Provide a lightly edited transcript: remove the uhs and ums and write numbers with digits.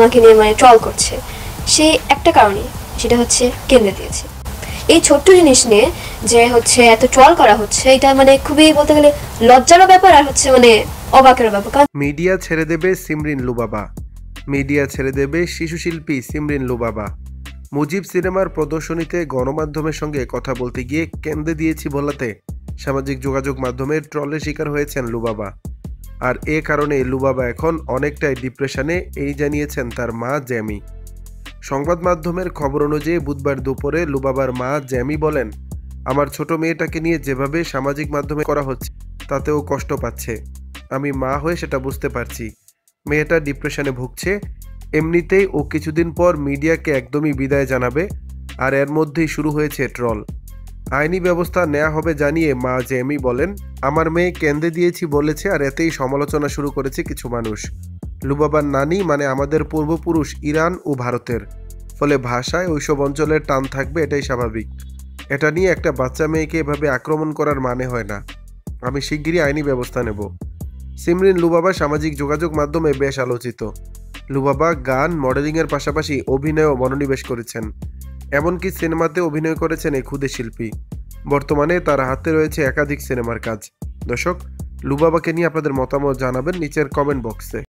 আমাকে নিয়ে মানে ট্রল করছে, সেই একটা কারণই, সেটা হচ্ছে কেন্দ্রে দিয়েছে। এই ছোট্ট জিনিস নিয়ে যে হচ্ছে এত ট্রল করা হচ্ছে, এটা মানে খুবই বলতে গেলে লজ্জারও ব্যাপার, আর হচ্ছে মানে অবাকের ব্যাপার। মিডিয়া ছেড়ে দেবে সিমরিন লুবাবা, মিডিয়া ছেড়ে দেবে শিশুশিল্পী সিমরিন লুবাবা। মুজিব সিনেমার প্রদর্শনীতে গণমাধ্যমের সঙ্গে কথা বলতে গিয়ে কেন্দ্রে দিয়েছি বলাতে সামাজিক যোগাযোগ মাধ্যমের ট্রলের শিকার হয়েছেন লুবাবা। আর এ কারণে লুবাবা এখন অনেকটাই ডিপ্রেশনে, এই জানিয়েছেন তার মা জ্যামি। সংবাদ মাধ্যমের খবর অনুযায়ী বুধবার দুপুরে লুবাবার মা জ্যামি বলেন, আমার ছোট মেয়েটাকে নিয়ে যেভাবে সামাজিক মাধ্যমে করা হচ্ছে তাতেও কষ্ট পাচ্ছে। আমি মা হয়ে সেটা বুঝতে পারছি। মেয়েটা ডিপ্রেশনে ভুগছে, এমনিতেই ও কিছুদিন পর মিডিয়াকে একদমই বিদায় জানাবে, আর এর মধ্যেই শুরু হয়েছে ট্রল। আইনি ব্যবস্থা নেওয়া হবে জানিয়ে মা জ্যামি বলেন, আমার মেয়ে কেন্দ্রে দিয়েছি বলেছে আর এতেই সমালোচনা শুরু করেছে কিছু মানুষ। লুবাবার নানি মানে আমাদের পূর্বপুরুষ ইরান ও ভারতের, ফলে ভাষায় ওইসব অঞ্চলের টান থাকবে, এটাই স্বাভাবিক। এটা নিয়ে একটা বাচ্চা মেয়েকে এভাবে আক্রমণ করার মানে হয় না। আমি শিগগিরই আইনি ব্যবস্থা নেব। সিমরিন লুবাবা সামাজিক যোগাযোগ মাধ্যমে বেশ আলোচিত। লুবাবা গান, মডেলিংয়ের পাশাপাশি অভিনয়েও মনোনিবেশ করেছেন, এমনকি সিনেমাতে অভিনয় করেছেন এই ক্ষুদে শিল্পী। বর্তমানে তার হাতে রয়েছে একাধিক সিনেমার কাজ। দর্শক, লুবাবাকে নিয়ে আপনাদের মতামত জানাবেন নিচের কমেন্ট বক্সে।